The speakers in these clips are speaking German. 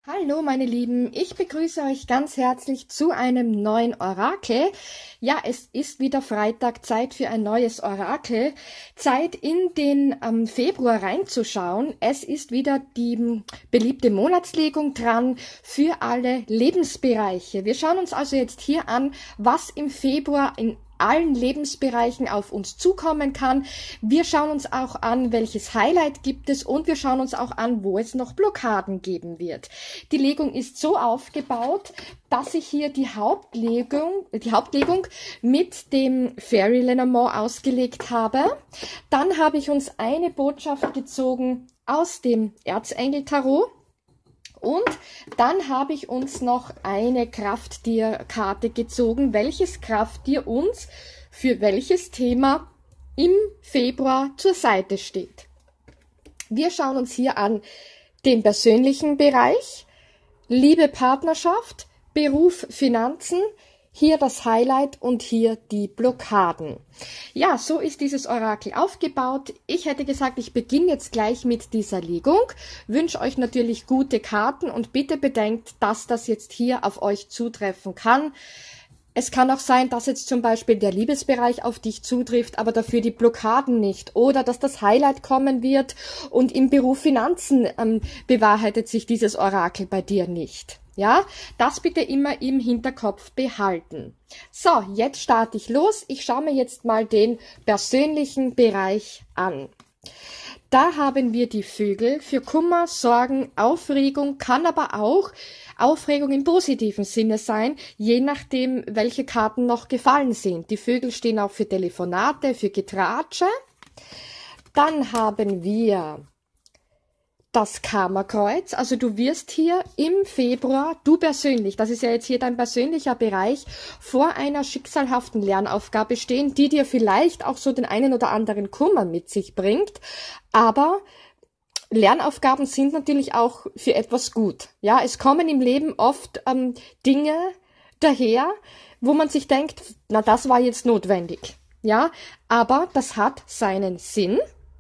Hallo meine Lieben, ich begrüße euch ganz herzlich zu einem neuen Orakel. Ja, es ist wieder Freitag, Zeit für ein neues Orakel, Zeit in den Februar reinzuschauen. Es ist wieder die beliebte Monatslegung dran für alle Lebensbereiche. Wir schauen uns also jetzt hier an, was im Februar in allen Lebensbereichen auf uns zukommen kann. Wir schauen uns auch an, welches Highlight gibt es, und wir schauen uns auch an, wo es noch Blockaden geben wird. Die Legung ist so aufgebaut, dass ich hier die Hauptlegung mit dem Fairy Lenormand ausgelegt habe. Dann habe ich uns eine Botschaft gezogen aus dem Erzengel Tarot. Und dann habe ich uns noch eine Krafttier-Karte gezogen, welches Krafttier uns für welches Thema im Februar zur Seite steht. Wir schauen uns hier an den persönlichen Bereich, Liebe, Partnerschaft, Beruf, Finanzen, hier das Highlight und hier die Blockaden. Ja, so ist dieses Orakel aufgebaut. Ich hätte gesagt, ich beginne jetzt gleich mit dieser Legung. Wünsche euch natürlich gute Karten und bitte bedenkt, dass das jetzt hier auf euch zutreffen kann. Es kann auch sein, dass jetzt zum Beispiel der Liebesbereich auf dich zutrifft, aber dafür die Blockaden nicht. Oder dass das Highlight kommen wird und im Beruf Finanzen bewahrheitet sich dieses Orakel bei dir nicht. Ja, das bitte immer im Hinterkopf behalten. So, jetzt starte ich los. Ich schaue mir jetzt mal den persönlichen Bereich an. Da haben wir die Vögel für Kummer, Sorgen, Aufregung, kann aber auch Aufregung im positiven Sinne sein, je nachdem, welche Karten noch gefallen sind. Die Vögel stehen auch für Telefonate, für Getratsche. Dann haben wir das Karma-Kreuz, also du wirst hier im Februar, du persönlich, das ist ja jetzt hier dein persönlicher Bereich, vor einer schicksalhaften Lernaufgabe stehen, die dir vielleicht auch so den einen oder anderen Kummer mit sich bringt, aber Lernaufgaben sind natürlich auch für etwas gut. Ja, es kommen im Leben oft Dinge daher, wo man sich denkt, na, das war jetzt notwendig. Ja, aber das hat seinen Sinn.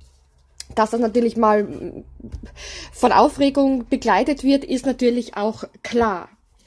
Dass das natürlich mal von Aufregung begleitet wird, ist natürlich auch klar.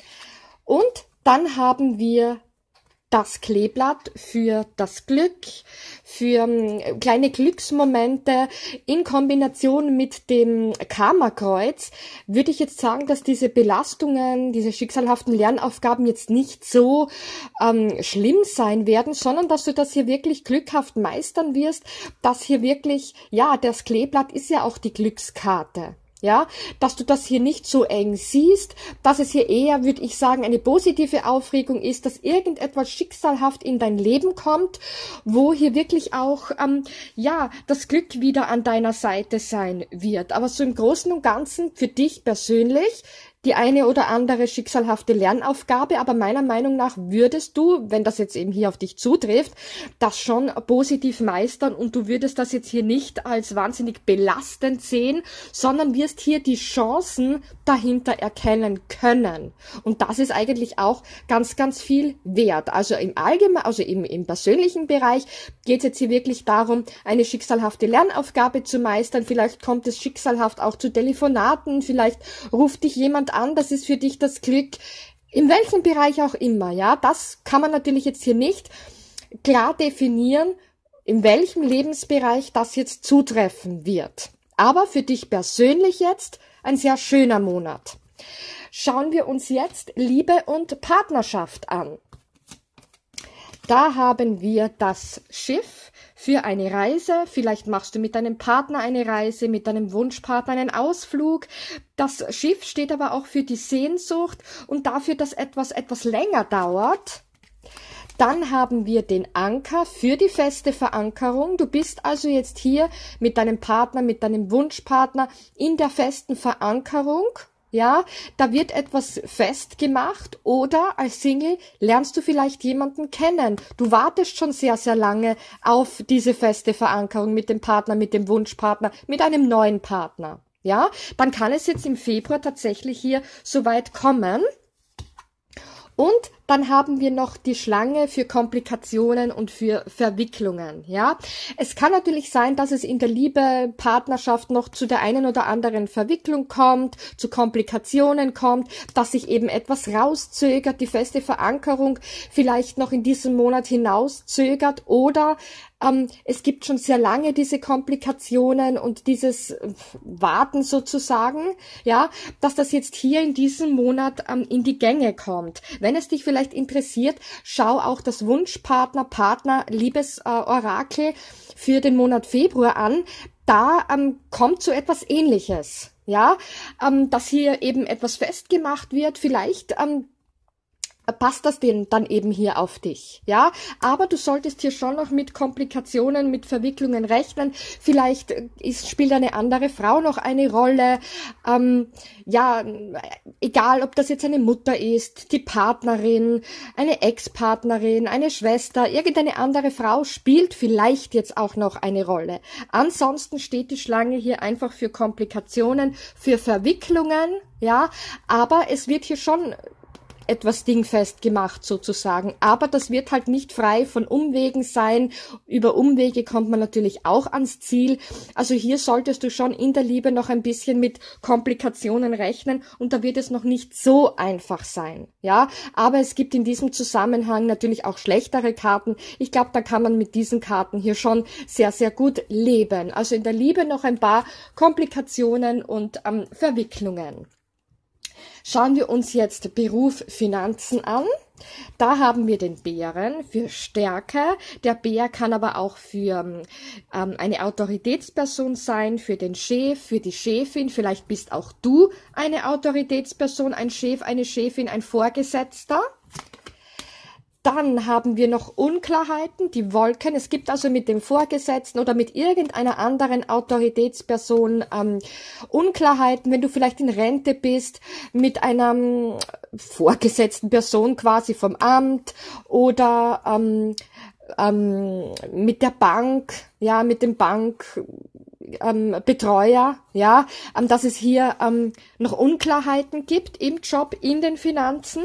Und dann haben wir das Kleeblatt für das Glück, für kleine Glücksmomente in Kombination mit dem Karma-Kreuz. Würde ich jetzt sagen, dass diese Belastungen, diese schicksalhaften Lernaufgaben jetzt nicht so schlimm sein werden, sondern dass du das hier wirklich glückhaft meistern wirst, dass hier wirklich, ja, das Kleeblatt ist ja auch die Glückskarte. Ja, dass du das hier nicht so eng siehst, dass es hier eher, würde ich sagen, eine positive Aufregung ist, dass irgendetwas schicksalhaft in dein Leben kommt, wo hier wirklich auch, ja, das Glück wieder an deiner Seite sein wird. Aber so im Großen und Ganzen für dich persönlich die eine oder andere schicksalhafte Lernaufgabe, aber meiner Meinung nach würdest du, wenn das jetzt eben hier auf dich zutrifft, das schon positiv meistern und du würdest das jetzt hier nicht als wahnsinnig belastend sehen, sondern wirst hier die Chancen dahinter erkennen können. Und das ist eigentlich auch ganz, ganz viel wert. Also im Allgemeinen, also im persönlichen Bereich geht es jetzt hier wirklich darum, eine schicksalhafte Lernaufgabe zu meistern. Vielleicht kommt es schicksalhaft auch zu Telefonaten, vielleicht ruft dich jemand an, das ist für dich das Glück, in welchem Bereich auch immer, ja, das kann man natürlich jetzt hier nicht klar definieren, in welchem Lebensbereich das jetzt zutreffen wird. Aber für dich persönlich jetzt ein sehr schöner Monat. Schauen wir uns jetzt Liebe und Partnerschaft an. Da haben wir das Schiff für eine Reise. Vielleicht machst du mit deinem Partner eine Reise, mit deinem Wunschpartner einen Ausflug. Das Schiff steht aber auch für die Sehnsucht und dafür, dass etwas länger dauert. Dann haben wir den Anker für die feste Verankerung. Du bist also jetzt hier mit deinem Partner, mit deinem Wunschpartner in der festen Verankerung. Ja, da wird etwas festgemacht oder als Single lernst du vielleicht jemanden kennen. Du wartest schon sehr, sehr lange auf diese feste Verankerung mit dem Partner, mit dem Wunschpartner, mit einem neuen Partner. Ja, dann kann es jetzt im Februar tatsächlich hier soweit kommen. Und Dann haben wir noch die Schlange für Komplikationen und für Verwicklungen, ja. Es kann natürlich sein, dass es in der Liebe, Partnerschaft noch zu der einen oder anderen Verwicklung kommt, zu Komplikationen kommt, dass sich eben etwas rauszögert, die feste Verankerung vielleicht noch in diesem Monat hinauszögert, oder es gibt schon sehr lange diese Komplikationen und dieses Warten sozusagen, ja, dass das jetzt hier in diesem Monat in die Gänge kommt. Wenn es dich vielleicht interessiert, schau auch das Wunschpartner, Partner, Liebesorakel für den Monat Februar an. Da kommt so etwas Ähnliches, ja, dass hier eben etwas festgemacht wird, vielleicht passt das denn dann eben hier auf dich, ja? Aber du solltest hier schon noch mit Komplikationen, mit Verwicklungen rechnen. Vielleicht spielt eine andere Frau noch eine Rolle. Ja, egal, ob das jetzt eine Mutter ist, die Partnerin, eine Ex-Partnerin, eine Schwester, irgendeine andere Frau spielt vielleicht jetzt auch noch eine Rolle. Ansonsten steht die Schlange hier einfach für Komplikationen, für Verwicklungen, ja? Aber es wird hier schon etwas dingfest gemacht sozusagen, aber das wird halt nicht frei von Umwegen sein. Über Umwege kommt man natürlich auch ans Ziel. Also hier solltest du schon in der Liebe noch ein bisschen mit Komplikationen rechnen und da wird es noch nicht so einfach sein, ja. Aber es gibt in diesem Zusammenhang natürlich auch schlechtere Karten. Ich glaube, da kann man mit diesen Karten hier schon sehr, sehr gut leben. Also in der Liebe noch ein paar Komplikationen und Verwicklungen. Schauen wir uns jetzt Beruf, Finanzen an. Da haben wir den Bären für Stärke. Der Bär kann aber auch für eine Autoritätsperson sein, für den Chef, für die Chefin. Vielleicht bist auch du eine Autoritätsperson, ein Chef, eine Chefin, ein Vorgesetzter. Dann haben wir noch Unklarheiten, die Wolken. Es gibt also mit dem Vorgesetzten oder mit irgendeiner anderen Autoritätsperson Unklarheiten, wenn du vielleicht in Rente bist, mit einer vorgesetzten Person quasi vom Amt oder mit der Bank, ja, mit dem Betreuer, ja, dass es hier noch Unklarheiten gibt im Job, in den Finanzen.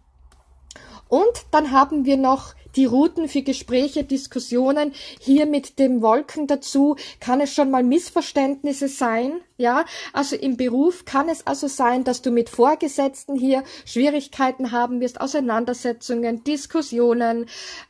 Und dann haben wir noch die Routen für Gespräche, Diskussionen. Hier mit dem Wolken dazu kann es schon mal Missverständnisse sein, ja. Also im Beruf kann es also sein, dass du mit Vorgesetzten hier Schwierigkeiten haben wirst, Auseinandersetzungen, Diskussionen,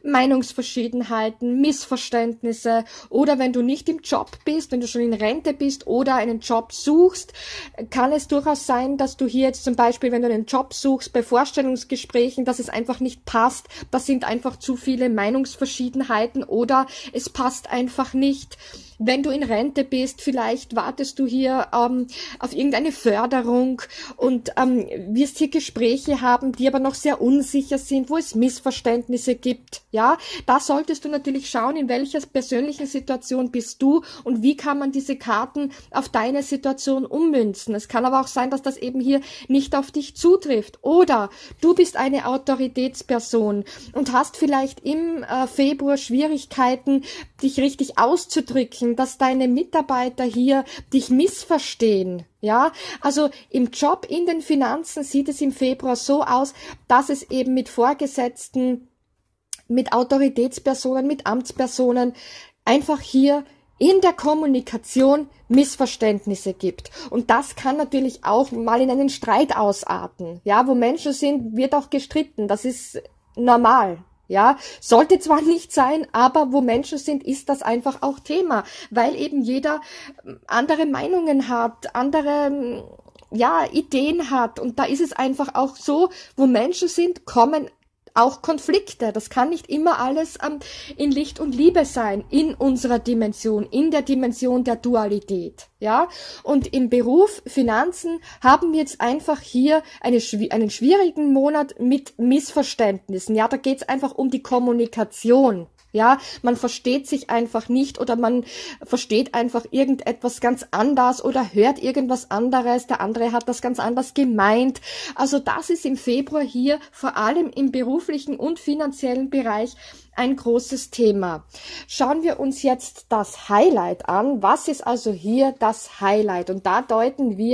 Meinungsverschiedenheiten, Missverständnisse. Oder wenn du nicht im Job bist, wenn du schon in Rente bist oder einen Job suchst, kann es durchaus sein, dass du hier jetzt zum Beispiel, wenn du einen Job suchst, bei Vorstellungsgesprächen, dass es einfach nicht passt. Das sind einfach zu viele Meinungsverschiedenheiten oder es passt einfach nicht. Wenn du in Rente bist, vielleicht wartest du hier auf irgendeine Förderung und wirst hier Gespräche haben, die aber noch sehr unsicher sind, wo es Missverständnisse gibt. Ja, da solltest du natürlich schauen, in welcher persönlichen Situation bist du und wie kann man diese Karten auf deine Situation ummünzen. Es kann aber auch sein, dass das eben hier nicht auf dich zutrifft. Oder du bist eine Autoritätsperson und hast vielleicht im Februar Schwierigkeiten, dich richtig auszudrücken, dass deine Mitarbeiter hier dich missverstehen. Ja, also im Job, in den Finanzen sieht es im Februar so aus, dass es eben mit Vorgesetzten, mit Autoritätspersonen, mit Amtspersonen einfach hier in der Kommunikation Missverständnisse gibt. Und das kann natürlich auch mal in einen Streit ausarten. Ja, wo Menschen sind, wird auch gestritten. Das ist normal. Ja, sollte zwar nicht sein, aber wo Menschen sind, ist das einfach auch Thema, weil eben jeder andere Meinungen hat, andere, ja, Ideen hat und da ist es einfach auch so, wo Menschen sind, kommen auch Konflikte. Das kann nicht immer alles in Licht und Liebe sein, in unserer Dimension, in der Dimension der Dualität. Ja, und im Beruf, Finanzen haben wir jetzt einfach hier einen schwierigen Monat mit Missverständnissen. Ja, da geht es einfach um die Kommunikation. Ja, man versteht sich einfach nicht oder man versteht einfach irgendetwas ganz anders oder hört irgendwas anderes. Der andere hat das ganz anders gemeint. Also das ist im Februar hier vor allem im beruflichen und finanziellen Bereich ein großes Thema. Schauen wir uns jetzt das Highlight an. Was ist also hier das Highlight? Und da deuten wir die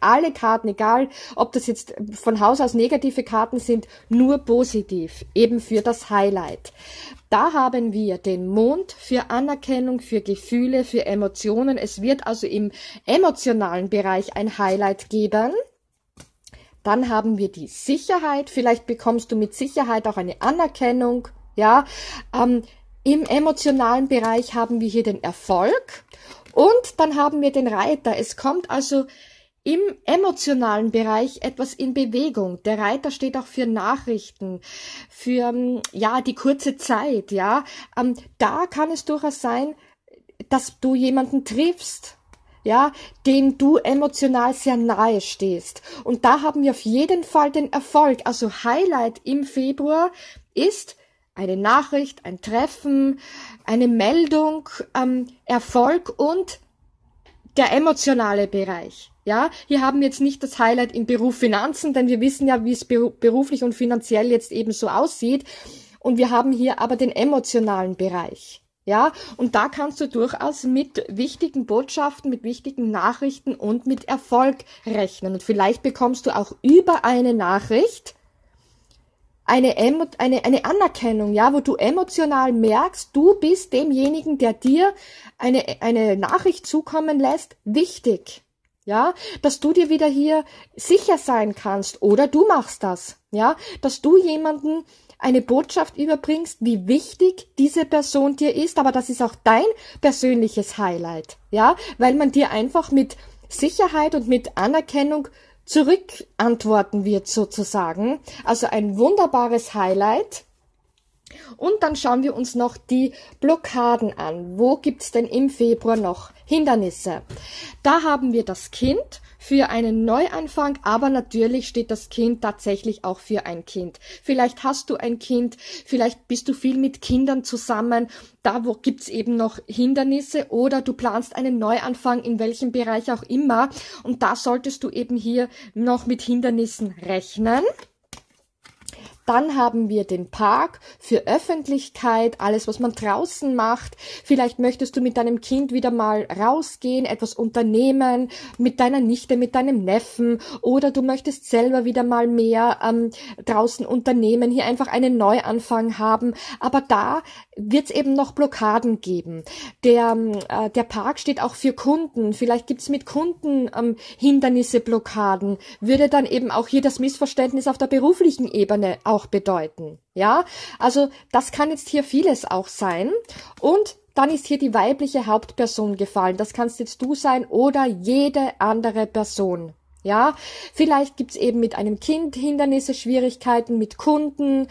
alle Karten, egal ob das jetzt von Haus aus negative Karten sind, nur positiv, eben für das Highlight. Da haben wir den Mond für Anerkennung, für Gefühle, für Emotionen. Es wird also im emotionalen Bereich ein Highlight geben. Dann haben wir die Sicherheit. Vielleicht bekommst du mit Sicherheit auch eine Anerkennung. Ja, im emotionalen Bereich haben wir hier den Erfolg. Und dann haben wir den Reiter. Es kommt also im emotionalen Bereich etwas in Bewegung. Der Reiter steht auch für Nachrichten, für, ja, die kurze Zeit, ja. Da kann es durchaus sein, dass du jemanden triffst, ja, dem du emotional sehr nahe stehst. Und da haben wir auf jeden Fall den Erfolg. Also Highlight im Februar ist eine Nachricht, ein Treffen, eine Meldung, Erfolg und der emotionale Bereich. Ja, hier haben wir jetzt nicht das Highlight im Beruf Finanzen, denn wir wissen ja, wie es beruflich und finanziell jetzt eben so aussieht. Und wir haben hier aber den emotionalen Bereich. Ja, und da kannst du durchaus mit wichtigen Botschaften, mit wichtigen Nachrichten und mit Erfolg rechnen. Und vielleicht bekommst du auch über eine Nachricht eine Anerkennung, ja, wo du emotional merkst, du bist demjenigen, der dir eine Nachricht zukommen lässt, wichtig. Ja, dass du dir wieder hier sicher sein kannst oder du machst das, ja, dass du jemanden eine Botschaft überbringst, wie wichtig diese Person dir ist, aber das ist auch dein persönliches Highlight, ja, weil man dir einfach mit Sicherheit und mit Anerkennung zurückantworten wird sozusagen. Also ein wunderbares Highlight. Und dann schauen wir uns noch die Blockaden an. Wo gibt's denn im Februar noch Hindernisse? Da haben wir das Kind für einen Neuanfang, aber natürlich steht das Kind tatsächlich auch für ein Kind. Vielleicht hast du ein Kind, vielleicht bist du viel mit Kindern zusammen, da wo gibt's eben noch Hindernisse oder du planst einen Neuanfang in welchem Bereich auch immer und da solltest du eben hier noch mit Hindernissen rechnen. Dann haben wir den Park für Öffentlichkeit, alles, was man draußen macht. Vielleicht möchtest du mit deinem Kind wieder mal rausgehen, etwas unternehmen, mit deiner Nichte, mit deinem Neffen oder du möchtest selber wieder mal mehr draußen unternehmen, hier einfach einen Neuanfang haben. Aber da wird es eben noch Blockaden geben. Der Park steht auch für Kunden. Vielleicht gibt es mit Kunden Hindernisse, Blockaden. Würde dann eben auch hier das Missverständnis auf der beruflichen Ebene auch bedeuten. Ja, also das kann jetzt hier vieles auch sein. Und dann ist hier die weibliche Hauptperson gefallen. Das kannst jetzt du sein oder jede andere Person. Ja, vielleicht gibt's eben mit einem Kind Hindernisse, Schwierigkeiten mit Kunden,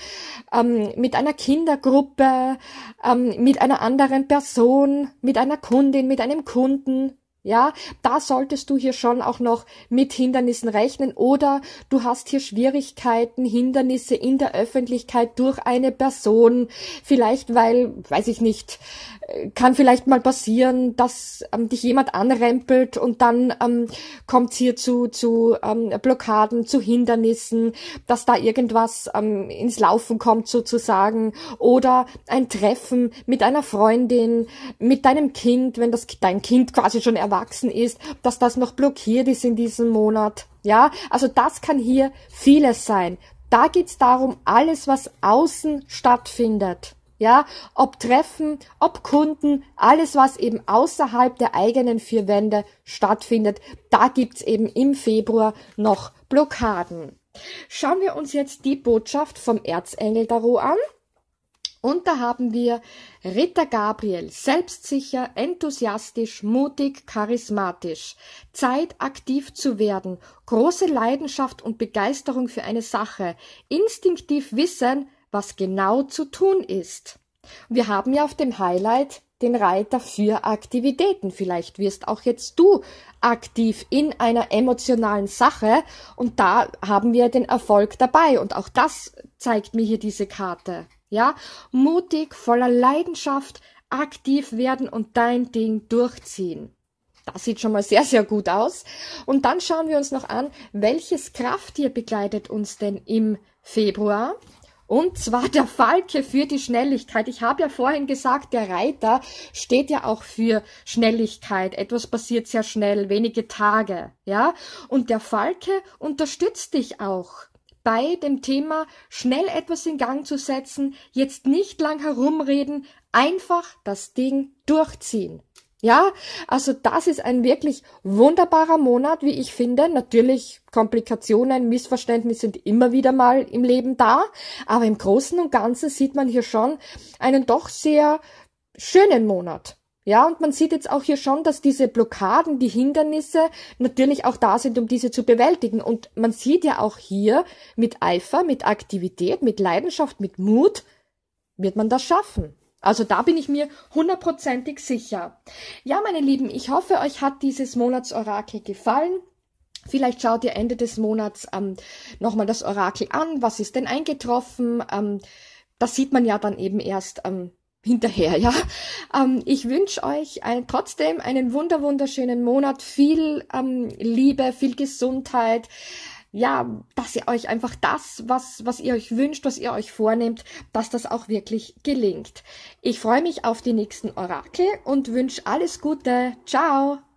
mit einer Kindergruppe, mit einer anderen Person, mit einer Kundin, mit einem Kunden. Ja, da solltest du hier schon auch noch mit Hindernissen rechnen oder du hast hier Schwierigkeiten, Hindernisse in der Öffentlichkeit durch eine Person, vielleicht weil, weiß ich nicht, kann vielleicht mal passieren, dass dich jemand anrempelt und dann kommt es hier zu Blockaden, zu Hindernissen, dass da irgendwas ins Laufen kommt sozusagen oder ein Treffen mit einer Freundin, mit deinem Kind, wenn dein Kind quasi schon erwachsen ist, dass das noch blockiert ist in diesem Monat. Ja, also das kann hier vieles sein. Da geht's darum, alles, was außen stattfindet. Ja, ob Treffen, ob Kunden, alles, was eben außerhalb der eigenen vier Wände stattfindet, da gibt's eben im Februar noch Blockaden. Schauen wir uns jetzt die Botschaft vom Erzengel Tarot an. Und da haben wir Ritter Gabriel, selbstsicher, enthusiastisch, mutig, charismatisch, Zeit, aktiv zu werden, große Leidenschaft und Begeisterung für eine Sache, instinktiv wissen, was genau zu tun ist. Wir haben ja auf dem Highlight den Reiter für Aktivitäten. Vielleicht wirst auch jetzt du aktiv in einer emotionalen Sache und da haben wir den Erfolg dabei und auch das zeigt mir hier diese Karte. Ja, mutig, voller Leidenschaft, aktiv werden und dein Ding durchziehen. Das sieht schon mal sehr, sehr gut aus. Und dann schauen wir uns noch an, welches Krafttier begleitet uns denn im Februar. Und zwar der Falke für die Schnelligkeit. Ich habe ja vorhin gesagt, der Reiter steht ja auch für Schnelligkeit. Etwas passiert sehr schnell, wenige Tage, ja. Und der Falke unterstützt dich auch bei dem Thema, schnell etwas in Gang zu setzen, jetzt nicht lang herumreden, einfach das Ding durchziehen. Ja, also das ist ein wirklich wunderbarer Monat, wie ich finde. Natürlich Komplikationen, Missverständnisse sind immer wieder mal im Leben da, aber im Großen und Ganzen sieht man hier schon einen doch sehr schönen Monat. Ja, und man sieht jetzt auch hier schon, dass diese Blockaden, die Hindernisse natürlich auch da sind, um diese zu bewältigen. Und man sieht ja auch hier mit Eifer, mit Aktivität, mit Leidenschaft, mit Mut, wird man das schaffen. Also da bin ich mir 100%ig sicher. Ja, meine Lieben, ich hoffe, euch hat dieses Monatsorakel gefallen. Vielleicht schaut ihr Ende des Monats nochmal das Orakel an. Was ist denn eingetroffen? Das sieht man ja dann eben erst hinterher, ja. Ich wünsche euch trotzdem einen wunderschönen Monat. Viel Liebe, viel Gesundheit. Ja, dass ihr euch einfach das, was ihr euch wünscht, was ihr euch vornehmt, dass das auch wirklich gelingt. Ich freue mich auf die nächsten Orakel und wünsche alles Gute. Ciao!